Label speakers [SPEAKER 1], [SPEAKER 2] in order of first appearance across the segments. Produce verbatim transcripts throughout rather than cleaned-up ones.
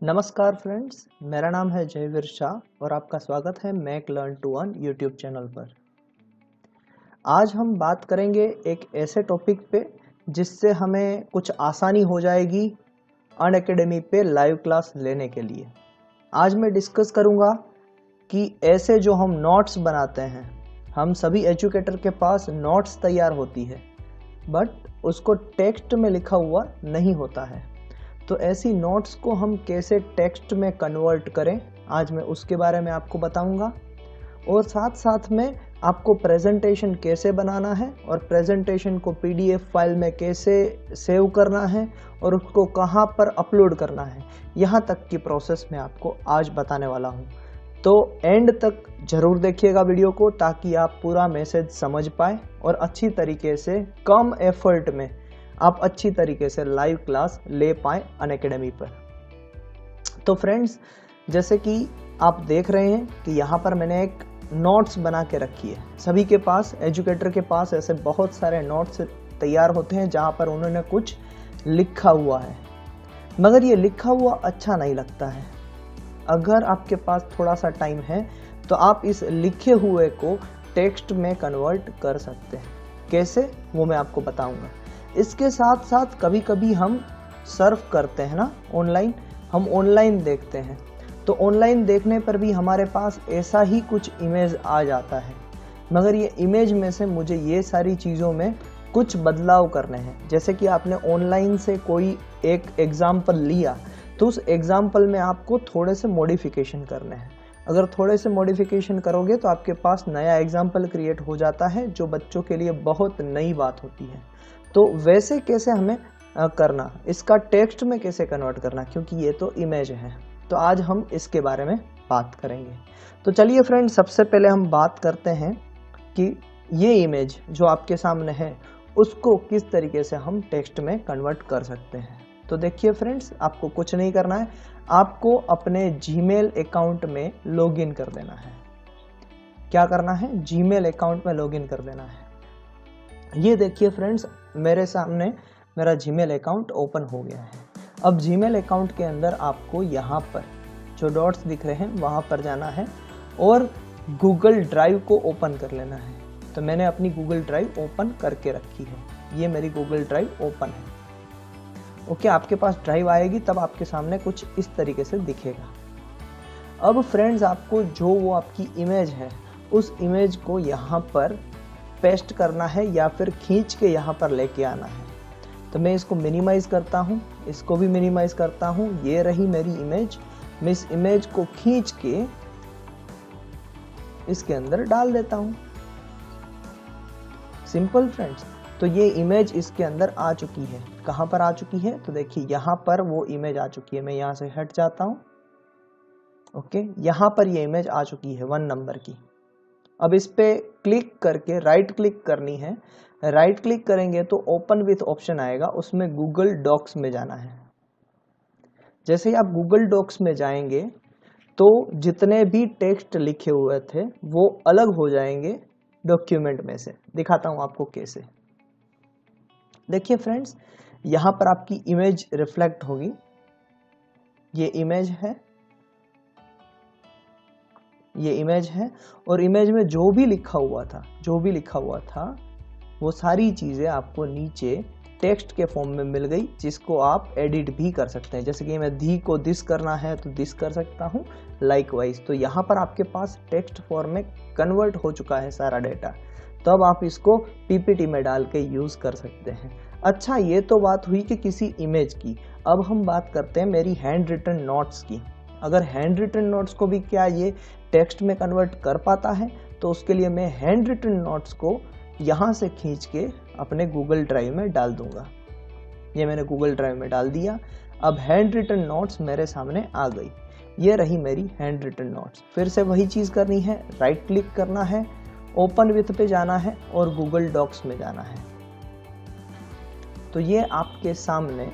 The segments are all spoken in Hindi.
[SPEAKER 1] नमस्कार फ्रेंड्स, मेरा नाम है जयवीर शाह और आपका स्वागत है Mac learn to earn YouTube channel पर। आज हम बात करेंगे एक ऐसे टॉपिक पे जिससे हमें कुछ आसानी हो जाएगी अनअकैडमी पे लाइव क्लास लेने के लिए। आज मैं डिस्कस करूंगा कि ऐसे जो हम नोट्स बनाते हैं, हम सभी एजुकेटर के पास नोट्स तैयार होती है बट उसको टेक्स्ट में लिखा हुआ नहीं होता है। तो ऐसी नोट्स को हम कैसे टेक्स्ट में कन्वर्ट करें, आज मैं उसके बारे में आपको बताऊंगा। और साथ साथ में आपको प्रेजेंटेशन कैसे बनाना है और प्रेजेंटेशन को पीडीएफ फाइल में कैसे सेव करना है और उसको कहां पर अपलोड करना है, यहां तक की प्रोसेस मैं आपको आज बताने वाला हूं। तो एंड तक जरूर देखिएगा वीडियो को, ताकि आप पूरा मैसेज समझ पाए और अच्छी तरीके से कम एफर्ट में आप अच्छी तरीके से लाइव क्लास ले पाए अनअकैडमी पर। तो फ्रेंड्स, जैसे कि आप देख रहे हैं कि यहाँ पर मैंने एक नोट्स बना के रखी है। सभी के पास, एजुकेटर के पास ऐसे बहुत सारे नोट्स तैयार होते हैं जहाँ पर उन्होंने कुछ लिखा हुआ है, मगर ये लिखा हुआ अच्छा नहीं लगता है। अगर आपके पास थोड़ा सा टाइम है तो आप इस लिखे हुए को टेक्स्ट में कन्वर्ट कर सकते हैं। कैसे, वो मैं आपको बताऊंगा। इसके साथ साथ कभी कभी हम सर्फ करते हैं ना ऑनलाइन, हम ऑनलाइन देखते हैं, तो ऑनलाइन देखने पर भी हमारे पास ऐसा ही कुछ इमेज आ जाता है, मगर ये इमेज में से मुझे ये सारी चीज़ों में कुछ बदलाव करने हैं। जैसे कि आपने ऑनलाइन से कोई एक एग्जाम्पल लिया तो उस एग्जाम्पल में आपको थोड़े से मॉडिफिकेशन करने हैं। अगर थोड़े से मॉडिफिकेशन करोगे तो आपके पास नया एग्जाम्पल क्रिएट हो जाता है, जो बच्चों के लिए बहुत नई बात होती है। तो वैसे कैसे हमें करना, इसका टेक्स्ट में कैसे कन्वर्ट करना, क्योंकि ये तो इमेज है। तो आज हम इसके बारे में बात करेंगे। तो चलिए फ्रेंड, सबसे पहले हम बात करते हैं कि ये इमेज जो आपके सामने है उसको किस तरीके से हम टेक्स्ट में कन्वर्ट कर सकते हैं। तो देखिए फ्रेंड्स, आपको कुछ नहीं करना है, आपको अपने जीमेल अकाउंट में लॉगिन कर देना है। क्या करना है? जीमेल अकाउंट में लॉगिन कर देना है। ये देखिए फ्रेंड्स, मेरे सामने मेरा जीमेल अकाउंट ओपन हो गया है। अब जीमेल अकाउंट के अंदर आपको यहाँ पर जो डॉट्स दिख रहे हैं वहाँ पर जाना है और गूगल ड्राइव को ओपन कर लेना है। तो मैंने अपनी गूगल ड्राइव ओपन करके रखी है, ये मेरी गूगल ड्राइव ओपन है। ओके, आपके पास ड्राइव आएगी तब आपके सामने कुछ इस तरीके से दिखेगा। अब फ्रेंड्स, आपको जो वो आपकी इमेज है उस इमेज को यहाँ पर पेस्ट करना है या फिर खींच के यहाँ पर लेके आना है। तो मैं इसको मिनिमाइज करता हूँ, इसको भी मिनिमाइज करता हूँ। ये रही मेरी इमेज। मैं इस इमेज को खींच के इसके अंदर डाल देता हूँ। Simple friends. तो ये इमेज इसके अंदर आ चुकी है। कहाँ पर आ चुकी है? तो देखिए यहाँ पर वो इमेज आ चुकी है। मैं यहाँ से हट जाता हूँ। ओके, यहाँ पर ये इमेज आ चुकी है वन नंबर की। अब इस पे क्लिक करके राइट क्लिक करनी है। राइट क्लिक करेंगे तो ओपन विथ ऑप्शन आएगा, उसमें गूगल डॉक्स में जाना है। जैसे ही आप गूगल डॉक्स में जाएंगे तो जितने भी टेक्स्ट लिखे हुए थे वो अलग हो जाएंगे डॉक्यूमेंट में से। दिखाता हूं आपको कैसे। देखिए फ्रेंड्स, यहां पर आपकी इमेज रिफ्लेक्ट होगी। ये इमेज है, ये इमेज है और इमेज में जो भी लिखा हुआ था जो भी लिखा हुआ था वो सारी चीज़ें आपको नीचे टेक्स्ट के फॉर्म में मिल गई, जिसको आप एडिट भी कर सकते हैं। जैसे कि मैं दी को दिस करना है तो दिस कर सकता हूँ, लाइकवाइज। तो यहाँ पर आपके पास टेक्स्ट फॉर्म में कन्वर्ट हो चुका है सारा डेटा। तो अब आप इसको पीपीटी में डाल के यूज़ कर सकते हैं। अच्छा, ये तो बात हुई कि किसी इमेज की। अब हम बात करते हैं मेरी हैंड रिटन नोट्स की। अगर हैंड रिटन नोट्स को भी क्या ये टेक्स्ट में कन्वर्ट कर पाता है, तो उसके लिए मैं हैंड रिटन नोट्स को यहाँ से खींच के अपने गूगल ड्राइव में डाल दूंगा। ये मैंने गूगल ड्राइव में डाल दिया। अब हैंड रिटन नोट्स मेरे सामने आ गई। ये रही मेरी हैंड रिटन नोट्स। फिर से वही चीज़ करनी है, राइट क्लिक करना है, ओपन विथ पे जाना है और गूगल डॉक्स में जाना है। तो ये आपके सामने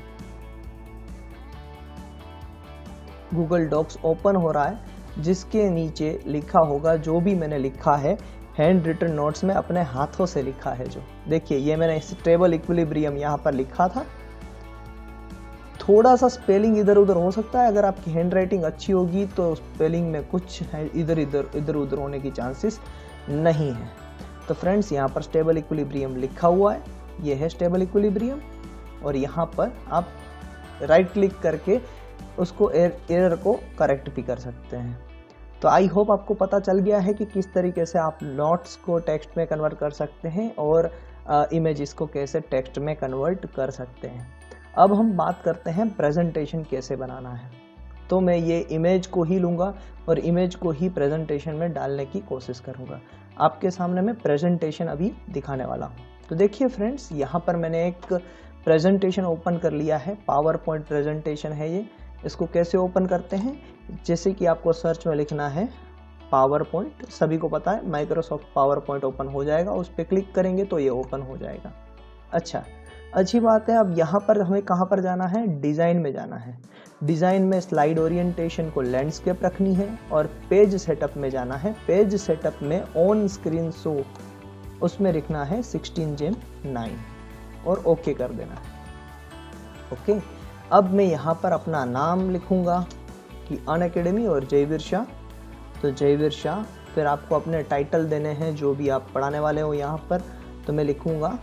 [SPEAKER 1] गूगल डॉक्स ओपन हो रहा है, जिसके नीचे लिखा होगा जो भी मैंने लिखा है हैंड रिटन नोट्स में, अपने हाथों से लिखा है। जो देखिए, ये मैंने स्टेबल इक्विलिब्रियम यहाँ पर लिखा था। थोड़ा सा स्पेलिंग इधर उधर हो सकता है, अगर आपकी हैंड राइटिंग अच्छी होगी तो स्पेलिंग में कुछ है इधर इधर इधर उधर होने की चांसेस नहीं है। तो फ्रेंड्स यहाँ पर स्टेबल इक्विलिब्रियम लिखा हुआ है, ये है स्टेबल इक्विलिब्रियम, और यहाँ पर आप राइट क्लिक करके उसको एरर को करेक्ट भी कर सकते हैं। तो आई होप आपको पता चल गया है कि किस तरीके से आप नोट्स को टेक्स्ट में कन्वर्ट कर सकते हैं और इमेजेस को कैसे टेक्स्ट में कन्वर्ट कर सकते हैं। अब हम बात करते हैं प्रेजेंटेशन कैसे बनाना है। तो मैं ये इमेज को ही लूँगा और इमेज को ही प्रेजेंटेशन में डालने की कोशिश करूँगा। आपके सामने मैं प्रेजेंटेशन अभी दिखाने वाला हूँ। तो देखिए फ्रेंड्स, यहाँ पर मैंने एक प्रेजेंटेशन ओपन कर लिया है, पावर पॉइंट प्रेजेंटेशन है ये। इसको कैसे ओपन करते हैं, जैसे कि आपको सर्च में लिखना है पावर पॉइंट, सभी को पता है माइक्रोसॉफ्ट पावर पॉइंट ओपन हो जाएगा, उस पर क्लिक करेंगे तो ये ओपन हो जाएगा। अच्छा, अच्छी बात है। अब यहाँ पर हमें कहाँ पर जाना है, डिज़ाइन में जाना है। डिज़ाइन में स्लाइड ओरिएंटेशन को लैंडस्केप रखनी है और पेज सेटअप में जाना है। पेज सेटअप में ऑन स्क्रीन शो, उसमें लिखना है सिक्सटीन जेम नाइन और ओके कर देना है। ओके, अब मैं यहाँ पर अपना नाम लिखूँगा कि अनअकैडमी और जयवीर शाह। तो जयवीर शाह, फिर आपको अपने टाइटल देने हैं जो भी आप पढ़ाने वाले हो यहाँ पर। तो मैं लिखूँगा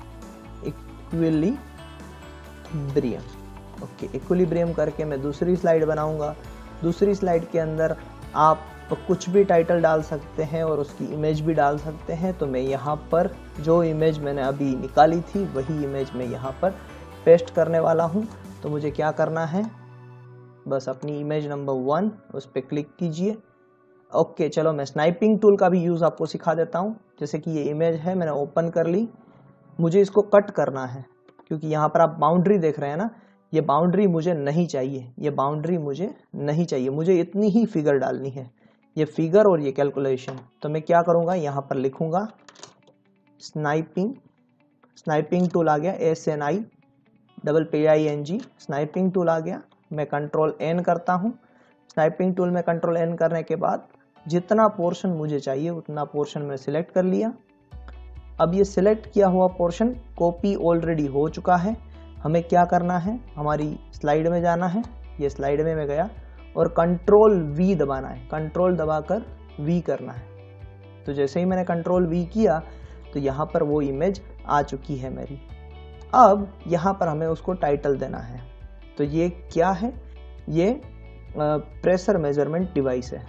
[SPEAKER 1] इक्विलिब्रियम। ओके, इक्विलिब्रियम करके मैं दूसरी स्लाइड बनाऊँगा। दूसरी स्लाइड के अंदर आप कुछ भी टाइटल डाल सकते हैं और उसकी इमेज भी डाल सकते हैं। तो मैं यहाँ पर जो इमेज मैंने अभी निकाली थी वही इमेज मैं यहाँ पर पेस्ट करने वाला हूँ। तो मुझे क्या करना है, बस अपनी इमेज नंबर वन उस पर क्लिक कीजिए। ओके, चलो मैं स्नाइपिंग टूल का भी यूज़ आपको सिखा देता हूँ। जैसे कि ये इमेज है, मैंने ओपन कर ली, मुझे इसको कट करना है क्योंकि यहाँ पर आप बाउंड्री देख रहे हैं ना, ये बाउंड्री मुझे नहीं चाहिए, ये बाउंड्री मुझे नहीं चाहिए, मुझे इतनी ही फिगर डालनी है, ये फिगर और ये कैलकुलेशन। तो मैं क्या करूँगा, यहाँ पर लिखूँगा स्नाइपिंग, स्नाइपिंग टूल आ गया, S N I double P I N G, snipping tool आ गया। मैं कंट्रोल एन करता हूँ। स्नाइपिंग टूल में कंट्रोल एन करने के बाद जितना पोर्शन मुझे चाहिए उतना पोर्शन मैं सिलेक्ट कर लिया। अब ये सिलेक्ट किया हुआ पोर्शन कॉपी ऑलरेडी हो चुका है। हमें क्या करना है, हमारी स्लाइड में जाना है। ये स्लाइड में मैं गया और कंट्रोल वी दबाना है, कंट्रोल दबाकर वी करना है। तो जैसे ही मैंने कंट्रोल वी किया तो यहाँ पर वो इमेज आ चुकी है मेरी। अब यहाँ पर हमें उसको टाइटल देना है। तो ये क्या है, ये प्रेशर मेजरमेंट डिवाइस है।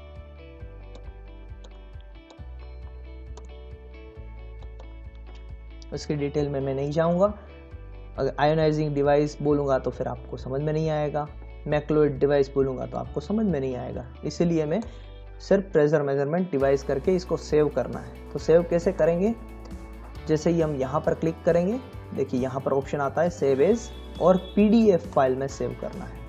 [SPEAKER 1] उसकी डिटेल में मैं नहीं जाऊंगा। अगर आयोनाइजिंग डिवाइस बोलूँगा तो फिर आपको समझ में नहीं आएगा, मैक्लोइड डिवाइस बोलूँगा तो आपको समझ में नहीं आएगा, इसीलिए मैं सिर्फ प्रेशर मेजरमेंट डिवाइस करके इसको सेव करना है। तो सेव कैसे करेंगे, जैसे ही हम यहाँ पर क्लिक करेंगे, देखिए यहाँ पर ऑप्शन आता है सेव एज, और पीडीएफ फाइल में सेव करना है।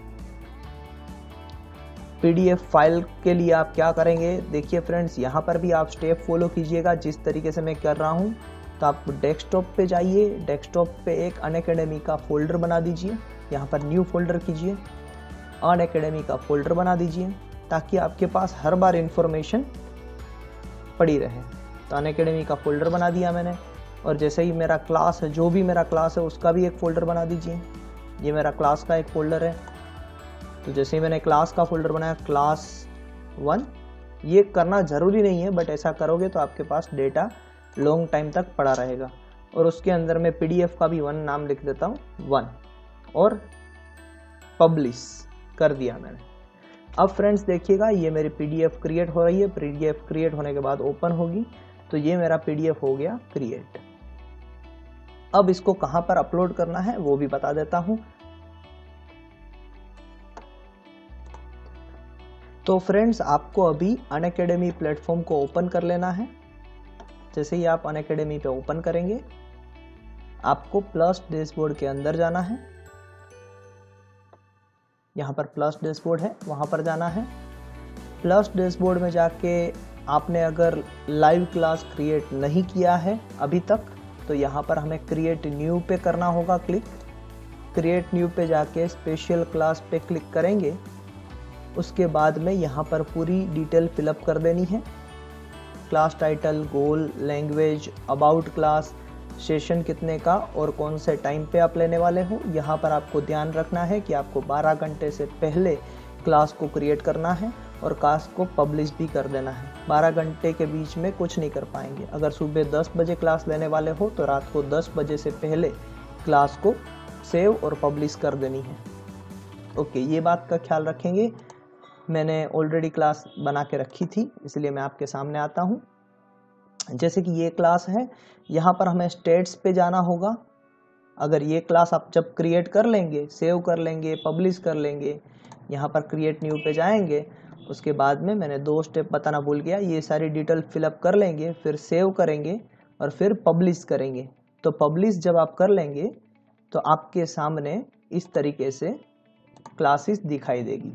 [SPEAKER 1] पीडीएफ फाइल के लिए आप क्या करेंगे, देखिए फ्रेंड्स, यहाँ पर भी आप स्टेप फॉलो कीजिएगा जिस तरीके से मैं कर रहा हूँ। तो आप डेस्कटॉप पे जाइए, डेस्कटॉप पे एक अनअकैडमी का फोल्डर बना दीजिए, यहाँ पर न्यू फोल्डर कीजिए, अनअकैडमी का फोल्डर बना दीजिए ताकि आपके पास हर बार इंफॉर्मेशन पड़ी रहे। तो अनअकैडमी का फोल्डर बना दिया मैंने, और जैसे ही मेरा क्लास है, जो भी मेरा क्लास है उसका भी एक फ़ोल्डर बना दीजिए। ये मेरा क्लास का एक फ़ोल्डर है। तो जैसे ही मैंने क्लास का फ़ोल्डर बनाया, क्लास वन, ये करना ज़रूरी नहीं है बट ऐसा करोगे तो आपके पास डेटा लॉन्ग टाइम तक पड़ा रहेगा। और उसके अंदर मैं पीडीएफ का भी वन नाम लिख देता हूँ, वन, और पब्लिश कर दिया मैंने। अब फ्रेंड्स देखिएगा, ये मेरी पीडीएफ क्रिएट हो रही है। पीडीएफ क्रिएट होने के बाद ओपन होगी, तो ये मेरा पीडीएफ हो गया क्रिएट। अब इसको कहां पर अपलोड करना है वो भी बता देता हूं। तो फ्रेंड्स, आपको अभी अनअकैडमी प्लेटफॉर्म को ओपन कर लेना है। जैसे ही आप अनअकैडमी पे ओपन करेंगे, आपको प्लस डैशबोर्ड के अंदर जाना है। यहाँ पर प्लस डैशबोर्ड है, वहाँ पर जाना है। प्लस डैशबोर्ड में जाके आपने अगर लाइव क्लास क्रिएट नहीं किया है अभी तक, तो यहाँ पर हमें क्रिएट न्यू पे करना होगा क्लिक। क्रिएट न्यू पे जाके स्पेशल क्लास पे क्लिक करेंगे। उसके बाद में यहाँ पर पूरी डिटेल फिलअप कर देनी है, class title, goal, language, about class, session कितने का और कौन से टाइम पे आप लेने वाले हो। यहाँ पर आपको ध्यान रखना है कि आपको बारह घंटे से पहले क्लास को क्रिएट करना है और क्लास को पब्लिश भी कर देना है। बारह घंटे के बीच में कुछ नहीं कर पाएंगे। अगर सुबह दस बजे क्लास लेने वाले हो तो रात को दस बजे से पहले क्लास को सेव और पब्लिश कर देनी है। ओके, ये बात का ख्याल रखेंगे। मैंने ऑलरेडी क्लास बना के रखी थी, इसलिए मैं आपके सामने आता हूँ। जैसे कि ये क्लास है, यहाँ पर हमें स्टेट्स पे जाना होगा। अगर ये क्लास आप जब क्रिएट कर लेंगे, सेव कर लेंगे, पब्लिश कर लेंगे, यहाँ पर क्रिएट न्यू पे जाएंगे, उसके बाद में मैंने दो स्टेप बताना भूल गया, ये सारी डिटेल फिलअप कर लेंगे, फिर सेव करेंगे और फिर पब्लिश करेंगे। तो पब्लिश जब आप कर लेंगे तो आपके सामने इस तरीके से क्लासेस दिखाई देगी।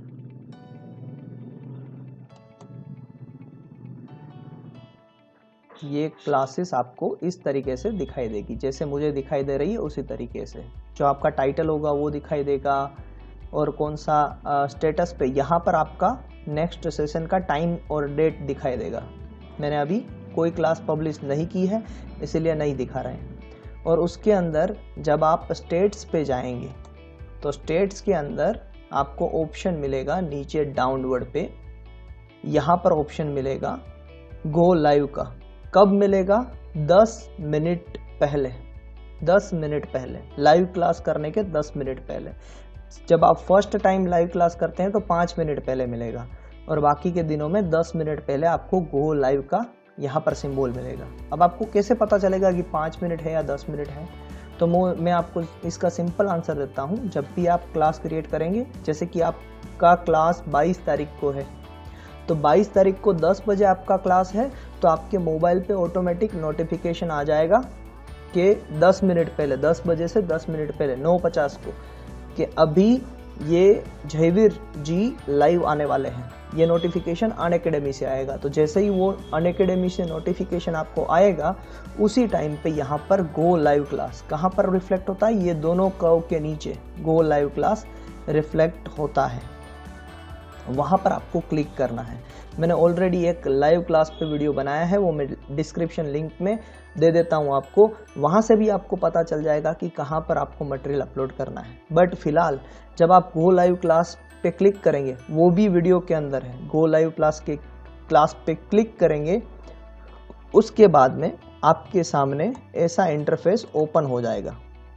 [SPEAKER 1] ये क्लासेस आपको इस तरीके से दिखाई देगी, जैसे मुझे दिखाई दे रही है उसी तरीके से। जो आपका टाइटल होगा वो दिखाई देगा और कौन सा स्टेटस पे यहाँ पर आपका नेक्स्ट सेशन का टाइम और डेट दिखाई देगा। मैंने अभी कोई क्लास पब्लिश नहीं की है, इसीलिए नहीं दिखा रहे हैं। और उसके अंदर जब आप स्टेट्स पे जाएंगे तो स्टेट्स के अंदर आपको ऑप्शन मिलेगा नीचे डाउनवर्ड पे, यहाँ पर ऑप्शन मिलेगा गो लाइव का। कब मिलेगा? दस मिनट पहले, दस मिनट पहले लाइव क्लास करने के दस मिनट पहले। जब आप फर्स्ट टाइम लाइव क्लास करते हैं तो पाँच मिनट पहले मिलेगा और बाकी के दिनों में दस मिनट पहले आपको गो लाइव का यहाँ पर सिंबल मिलेगा। अब आपको कैसे पता चलेगा कि पाँच मिनट है या दस मिनट है? तो मैं आपको इसका सिंपल आंसर देता हूँ। जब भी आप क्लास क्रिएट करेंगे, जैसे कि आपका क्लास बाईस तारीख को है, तो बाईस तारीख को दस बजे आपका क्लास है, तो आपके मोबाइल पे ऑटोमेटिक नोटिफिकेशन आ जाएगा कि दस मिनट पहले, दस बजे से दस मिनट पहले नौ पचास को, कि अभी ये जयवीर जी लाइव आने वाले हैं। ये नोटिफिकेशन अनअकैडमी से आएगा। तो जैसे ही वो अनअकैडमी से नोटिफिकेशन आपको आएगा, उसी टाइम पे यहाँ पर गो लाइव क्लास कहाँ पर रिफ्लेक्ट होता है? ये दोनों कर्व के नीचे गो लाइव क्लास रिफ्लेक्ट होता है, वहाँ पर आपको क्लिक करना है। मैंने ऑलरेडी एक लाइव क्लास पे वीडियो बनाया है, वो मैं डिस्क्रिप्शन लिंक में दे देता हूँ आपको। वहाँ से भी आपको पता चल जाएगा कि कहाँ पर आपको मटेरियल अपलोड करना है। बट फिलहाल जब आप गो लाइव क्लास पे क्लिक करेंगे, वो भी वीडियो के अंदर है, गो लाइव क्लास के क्लास पे क्लिक करेंगे, उसके बाद में आपके सामने ऐसा इंटरफेस ओपन हो जाएगा।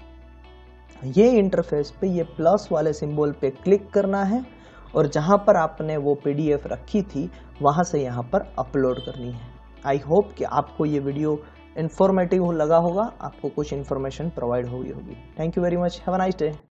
[SPEAKER 1] ये इंटरफेस पे ये प्लस वाले सिंबल पे क्लिक करना है और जहाँ पर आपने वो पीडीएफ रखी थी वहाँ से यहाँ पर अपलोड करनी है। आई होप कि आपको ये वीडियो इन्फॉर्मेटिव लगा होगा, आपको कुछ इन्फॉर्मेशन प्रोवाइड हुई होगी। Thank you very much, have a nice day.